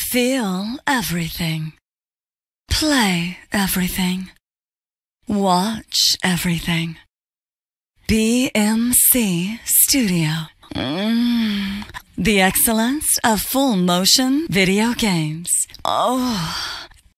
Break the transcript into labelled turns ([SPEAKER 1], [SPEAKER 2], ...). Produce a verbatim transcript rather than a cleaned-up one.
[SPEAKER 1] Feel everything. Play everything. Watch everything. B M C Studio. Mm. The excellence of full motion video games. Oh.